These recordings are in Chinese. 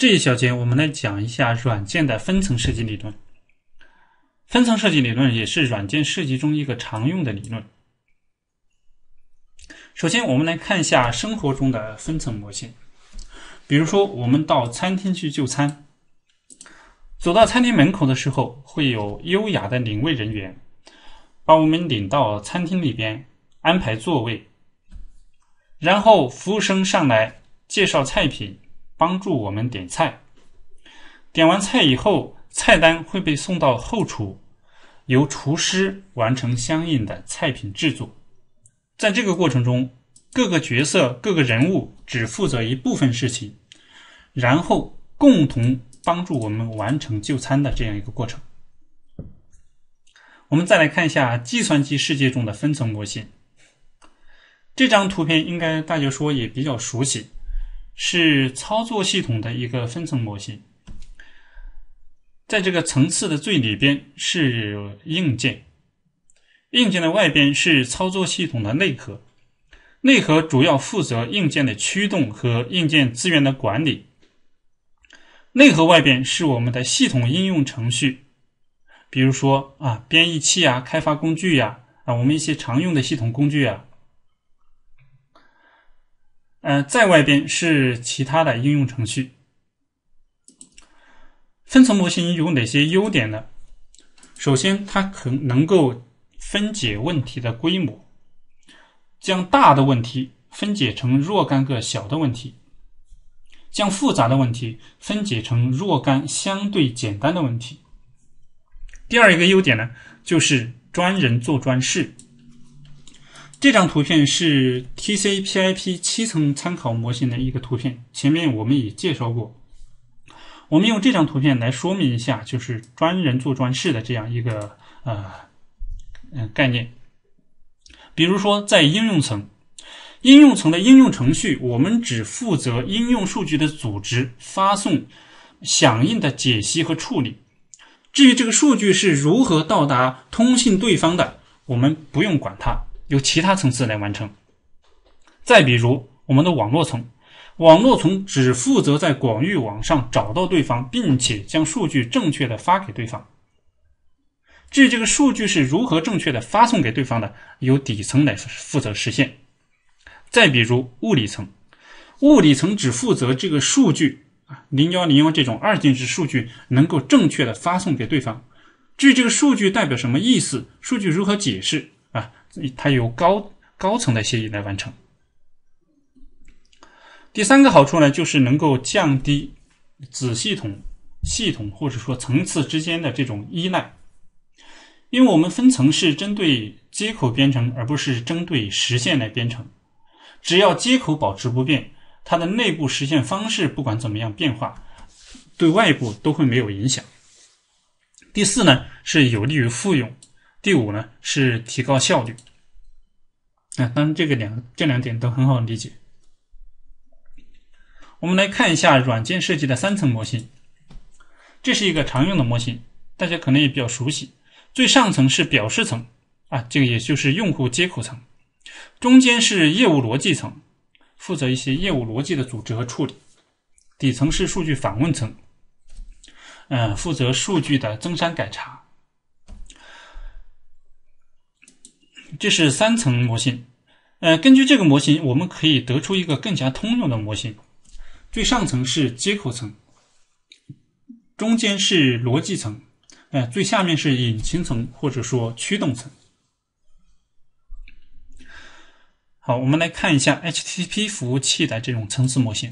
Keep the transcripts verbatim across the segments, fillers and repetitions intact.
这一小节我们来讲一下软件的分层设计理论。分层设计理论也是软件设计中一个常用的理论。首先我们来看一下生活中的分层模型。比如说我们到餐厅去就餐，走到餐厅门口的时候，会有优雅的领位人员把我们领到餐厅里边安排座位，然后服务生上来介绍菜品，帮助我们点菜。点完菜以后，菜单会被送到后厨，由厨师完成相应的菜品制作。在这个过程中，各个角色各个人物只负责一部分事情，然后共同帮助我们完成就餐的这样一个过程。我们再来看一下计算机世界中的分层模型。这张图片应该大家说也比较熟悉，是操作系统的一个分层模型。在这个层次的最里边是硬件，硬件的外边是操作系统的内核，内核主要负责硬件的驱动和硬件资源的管理。内核外边是我们的系统应用程序，比如说啊编译器啊、开发工具呀、啊、啊我们一些常用的系统工具啊。呃，在外边是其他的应用程序。分层模型有哪些优点呢？首先，它可能够分解问题的规模，将大的问题分解成若干个小的问题，将复杂的问题分解成若干相对简单的问题。第二一个优点呢，就是专人做专事。这张图片是 T C P I P 七层参考模型的一个图片，前面我们也介绍过。我们用这张图片来说明一下，就是专人做专事的这样一个呃呃概念。比如说在应用层，应用层的应用程序，我们只负责应用数据的组织、发送、响应的解析和处理。至于这个数据是如何到达通信对方的，我们不用管它，由其他层次来完成。再比如我们的网络层，网络层只负责在广域网上找到对方，并且将数据正确的发给对方。至于这个数据是如何正确的发送给对方的，由底层来负责实现。再比如物理层，物理层只负责这个数据零一零一这种二进制数据能够正确的发送给对方。至于这个数据代表什么意思，数据如何解释啊，它由高高层的协议来完成。第三个好处呢，就是能够降低子系统、系统或者说层次之间的这种依赖。因为我们分层是针对接口编程，而不是针对实现来编程。只要接口保持不变，它的内部实现方式不管怎么样变化，对外部都会没有影响。第四呢，是有利于复用。第五呢，是提高效率。啊，当然这个两这两点都很好理解。我们来看一下软件设计的三层模型。这是一个常用的模型，大家可能也比较熟悉。最上层是表示层啊，这个也就是用户接口层。中间是业务逻辑层，负责一些业务逻辑的组织和处理。底层是数据访问层，呃，负责数据的增删改查。这是三层模型。呃，根据这个模型，我们可以得出一个更加通用的模型。最上层是接口层，中间是逻辑层，呃，最下面是引擎层或者说驱动层。好，我们来看一下 H T T P 服务器的这种层次模型。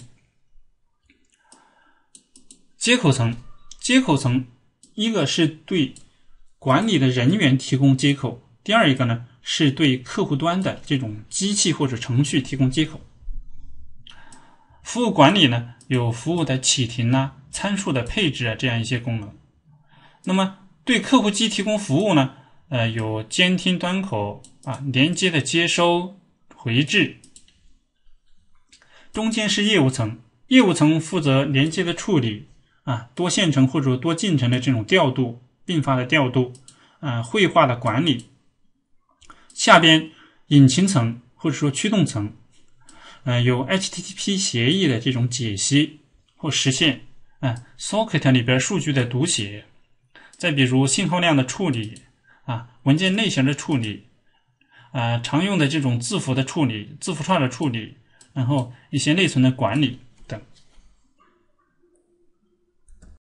接口层，接口层一个是对管理的人员提供接口，第二一个呢是对客户端的这种机器或者程序提供接口。服务管理呢，有服务的启停啊、参数的配置啊这样一些功能。那么对客户机提供服务呢，呃，有监听端口啊、连接的接收、回执。中间是业务层，业务层负责连接的处理啊、多线程或者多进程的这种调度、并发的调度啊、绘画的管理。下边引擎层或者说驱动层。呃，有 H T T P 协议的这种解析或实现， 嗯 ，socket 里边数据的读写，再比如信号量的处理啊，文件类型的处理，啊，常用的这种字符的处理、字符串的处理，然后一些内存的管理。